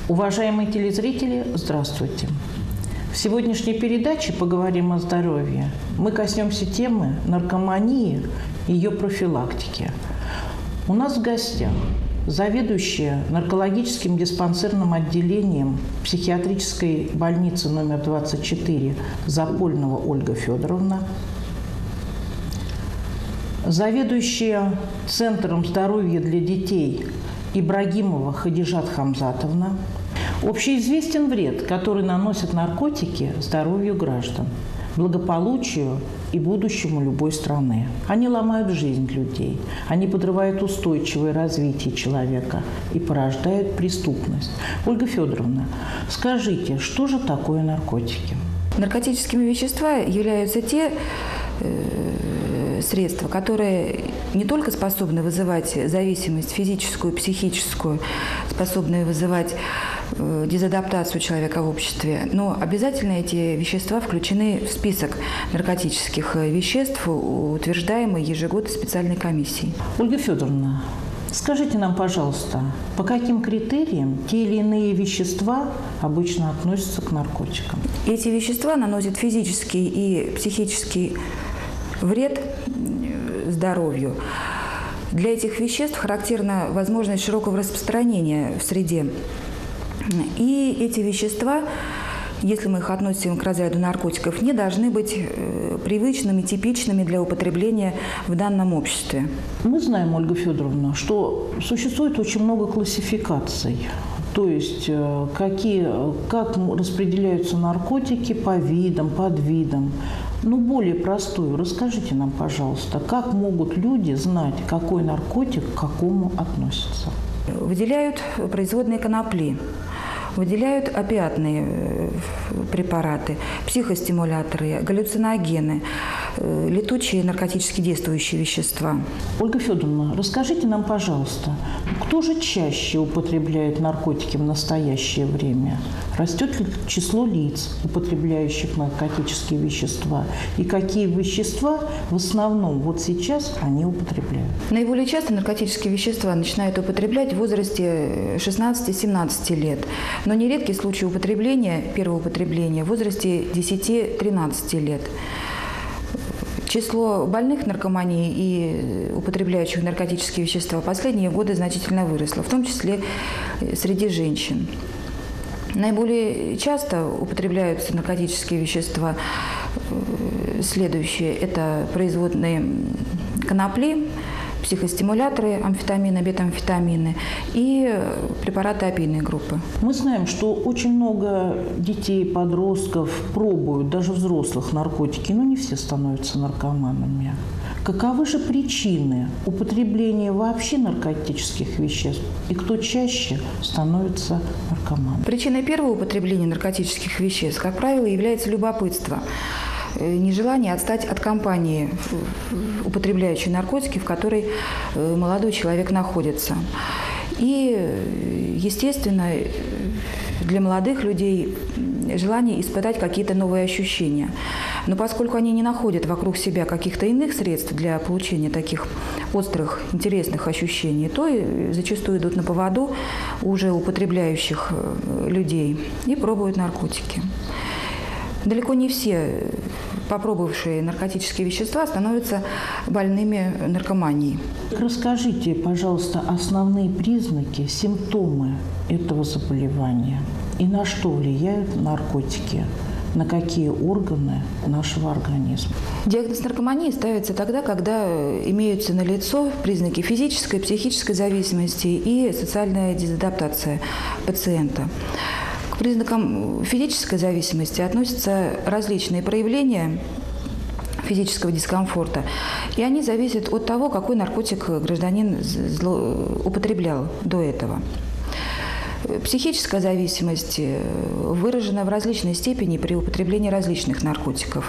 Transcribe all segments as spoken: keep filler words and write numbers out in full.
Уважаемые телезрители, здравствуйте! В сегодняшней передаче «Поговорим о здоровье» мы коснемся темы наркомании и ее профилактики. У нас в гостях заведующая наркологическим диспансерным отделением психиатрической больницы номер двадцать четыре Запольного Ольга Федоровна, заведующая Центром здоровья для детей Ибрагимова Хадижат Хамзатовна. Общеизвестен вред, который наносят наркотики здоровью граждан, благополучию и будущему любой страны. Они ломают жизнь людей, они подрывают устойчивое развитие человека и порождают преступность. Ольга Федоровна, скажите, что же такое наркотики? Наркотическими веществами являются те э, средства, которые не только способны вызывать зависимость физическую, психическую, способны вызывать э, дезадаптацию человека в обществе, но обязательно эти вещества включены в список наркотических веществ, утверждаемый ежегодно специальной комиссией. Ольга Федоровна, скажите нам, пожалуйста, по каким критериям те или иные вещества обычно относятся к наркотикам? Эти вещества наносят физический и психический вред здоровью. Для этих веществ характерна возможность широкого распространения в среде. И эти вещества, если мы их относим к разряду наркотиков, не должны быть привычными, типичными для употребления в данном обществе. Мы знаем, Ольга Федоровна, что существует очень много классификаций. То есть какие, как распределяются наркотики по видам, подвидам. Ну, более простую. Расскажите нам, пожалуйста, как могут люди знать, какой наркотик к какому относится? Выделяют производные конопли, выделяют опиатные препараты, психостимуляторы, галлюциногены, летучие наркотически действующие вещества. Ольга Федоровна, расскажите нам, пожалуйста, кто же чаще употребляет наркотики в настоящее время? Растет ли число лиц, употребляющих наркотические вещества? И какие вещества в основном вот сейчас они употребляют? Наиболее часто наркотические вещества начинают употреблять в возрасте шестнадцати-семнадцати лет. Но нередки случаи употребления, первого употребления в возрасте десяти-тринадцати лет. Число больных наркоманией и употребляющих наркотические вещества в последние годы значительно выросло, в том числе среди женщин. Наиболее часто употребляются наркотические вещества следующие. Это производные конопли, психостимуляторы, амфетамины, бетамфетамины и препараты опийной группы. Мы знаем, что очень много детей, подростков пробуют, даже взрослых, наркотики, но не все становятся наркоманами. Каковы же причины употребления вообще наркотических веществ и кто чаще становится наркоманом? Причиной первого употребления наркотических веществ, как правило, является любопытство. Нежелание отстать от компании, употребляющей наркотики, в которой молодой человек находится. И, естественно, для молодых людей желание испытать какие-то новые ощущения. Но поскольку они не находят вокруг себя каких-то иных средств для получения таких острых, интересных ощущений, то и зачастую идут на поводу уже употребляющих людей и пробуют наркотики. Далеко не все попробовавшие наркотические вещества становятся больными наркоманией. Расскажите, пожалуйста, основные признаки, симптомы этого заболевания и на что влияют наркотики, на какие органы нашего организма. Диагноз наркомании ставится тогда, когда имеются налицо признаки физической, психической зависимости и социальная дезадаптация пациента. К признакам физической зависимости относятся различные проявления физического дискомфорта, и они зависят от того, какой наркотик гражданин употреблял до этого. Психическая зависимость выражена в различной степени при употреблении различных наркотиков.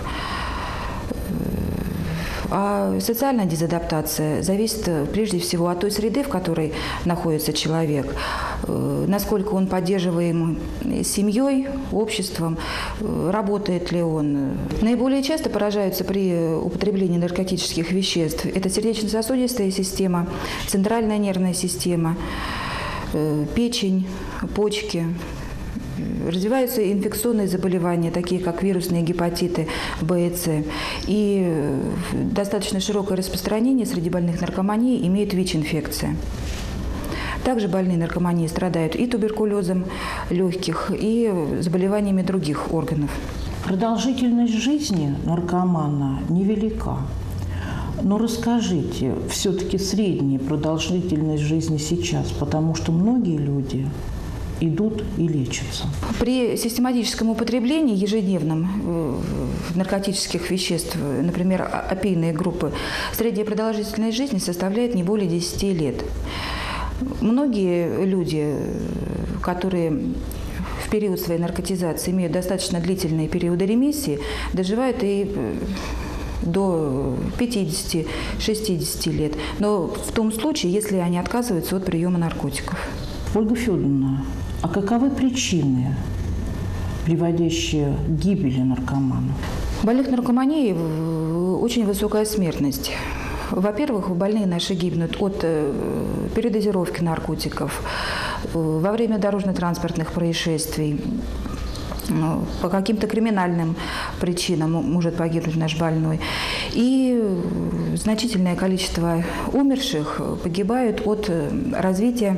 А социальная дезадаптация зависит прежде всего от той среды, в которой находится человек, насколько он поддерживаем семьей, обществом, работает ли он. Наиболее часто поражаются при употреблении наркотических веществ. Это сердечно-сосудистая система, центральная нервная система, печень, почки. Развиваются инфекционные заболевания, такие как вирусные гепатиты Б и С. И достаточно широкое распространение среди больных наркоманией имеет ВИЧ-инфекция. Также больные наркоманией страдают и туберкулезом легких, и заболеваниями других органов. Продолжительность жизни наркомана невелика. Но расскажите, все-таки средняя продолжительность жизни сейчас, потому что многие люди идут и лечатся. При систематическом употреблении ежедневном наркотических веществ, например, опийные группы, средняя продолжительность жизни составляет не более десяти лет. Многие люди, которые в период своей наркотизации имеют достаточно длительные периоды ремиссии, доживают и до пятидесяти-шестидесяти лет. Но в том случае, если они отказываются от приема наркотиков. Ольга Федоровна, а каковы причины, приводящие к гибели наркоманов? У больных наркоманией очень высокая смертность. Во-первых, больные наши гибнут от передозировки наркотиков, во время дорожно-транспортных происшествий, по каким-то криминальным причинам может погибнуть наш больной. И значительное количество умерших погибают от развития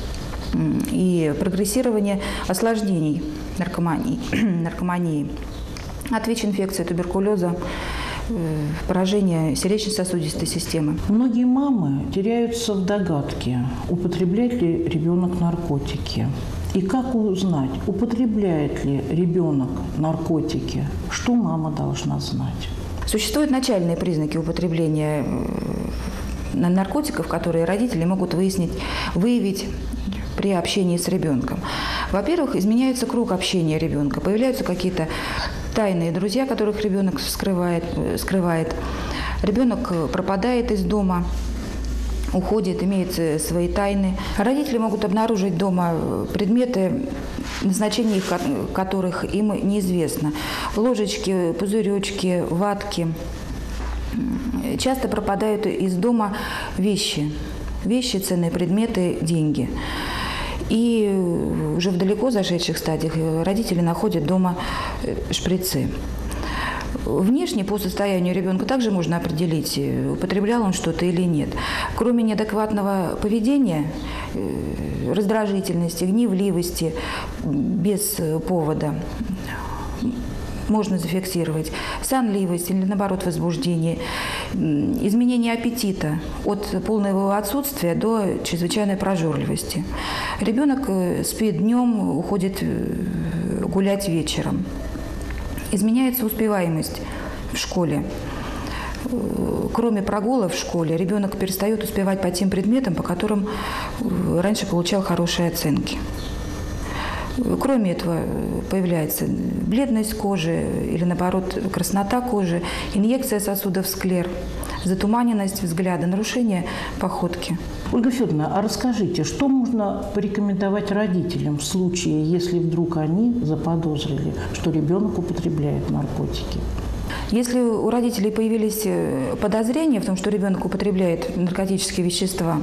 и прогрессирования осложнений наркомании, наркомании от ВИЧ-инфекции, туберкулеза, поражение сердечно-сосудистой системы. Многие мамы теряются в догадке, употребляет ли ребенок наркотики. И как узнать, употребляет ли ребенок наркотики, что мама должна знать? Существуют начальные признаки употребления наркотиков, которые родители могут выяснить, выявить при общении с ребенком. Во-первых, изменяется круг общения ребенка, появляются какие-то тайные друзья, которых ребенок скрывает, скрывает. Ребенок пропадает из дома, уходит, имеет свои тайны. Родители могут обнаружить дома предметы, назначение которых им неизвестно. Ложечки, пузыречки, ватки. Часто пропадают из дома вещи. Вещи, ценные предметы, деньги. И уже в далеко зашедших стадиях родители находят дома шприцы. Внешне по состоянию ребенка также можно определить, употреблял он что-то или нет. Кроме неадекватного поведения, раздражительности, гневливости без повода, можно зафиксировать сонливость или, наоборот, возбуждение, изменение аппетита от полного отсутствия до чрезвычайной прожорливости. Ребенок спит днем, уходит гулять вечером. Изменяется успеваемость в школе. Кроме прогулов в школе, ребенок перестает успевать по тем предметам, по которым раньше получал хорошие оценки. Кроме этого, появляется бледность кожи или, наоборот, краснота кожи, инъекция сосудов в склер, затуманенность взгляда, нарушение походки. Ольга Федоровна, а расскажите, что можно порекомендовать родителям в случае, если вдруг они заподозрили, что ребенок употребляет наркотики? Если у родителей появились подозрения в том, что ребенок употребляет наркотические вещества,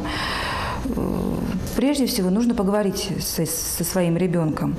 прежде всего нужно поговорить со, со своим ребенком.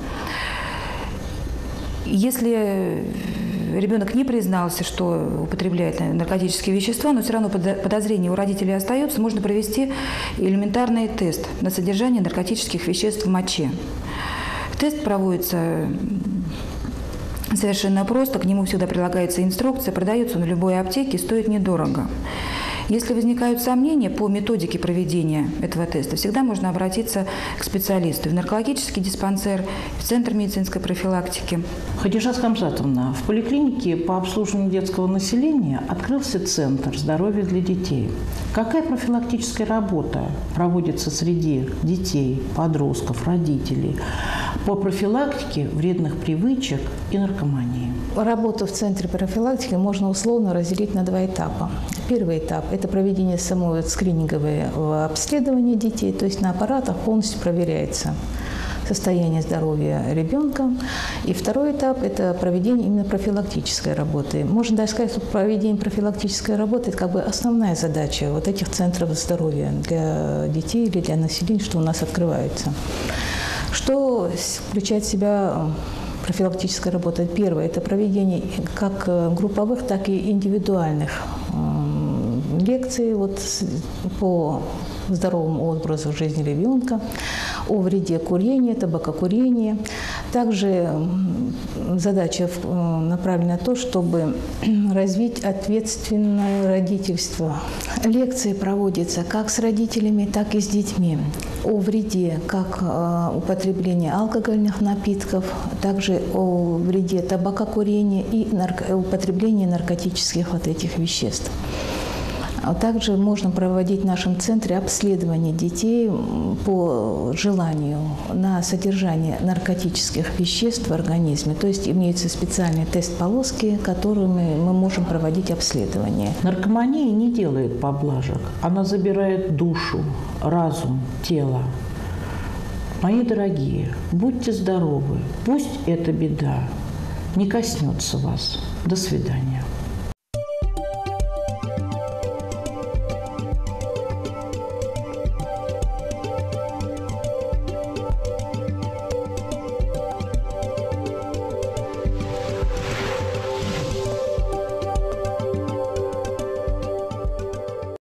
Если ребенок не признался, что употребляет наркотические вещества, но все равно подозрение у родителей остается, можно провести элементарный тест на содержание наркотических веществ в моче. Тест проводится совершенно просто, к нему всегда прилагается инструкция, продается он в любой аптеке, стоит недорого. Если возникают сомнения по методике проведения этого теста, всегда можно обратиться к специалисту в наркологический диспансер, в Центр медицинской профилактики. Хадижат Хамзатовна, в поликлинике по обслуживанию детского населения открылся Центр здоровья для детей. Какая профилактическая работа проводится среди детей, подростков, родителей по профилактике вредных привычек и наркомании? Работу в Центре профилактики можно условно разделить на два этапа. Первый этап – это проведение самого скринингового обследования детей, то есть на аппаратах полностью проверяется состояние здоровья ребенка. И второй этап – это проведение именно профилактической работы. Можно даже сказать, что проведение профилактической работы – это как бы основная задача вот этих центров здоровья для детей или для населения, что у нас открываются. Что включает в себя профилактическая работа? Первое – это проведение как групповых, так и индивидуальных лекций вот, по здоровому образу жизни ребенка, о вреде курения, табакокурения. Также задача направлена на то, чтобы развить ответственное родительство. Лекции проводятся как с родителями, так и с детьми о вреде как употребления алкогольных напитков, также о вреде табакокурения и нарко- употребления наркотических вот этих веществ. Также можно проводить в нашем центре обследование детей по желанию на содержание наркотических веществ в организме. То есть имеются специальные тест-полоски, которыми мы можем проводить обследование. Наркомания не делает поблажек. Она забирает душу, разум, тело. Мои дорогие, будьте здоровы. Пусть эта беда не коснется вас. До свидания.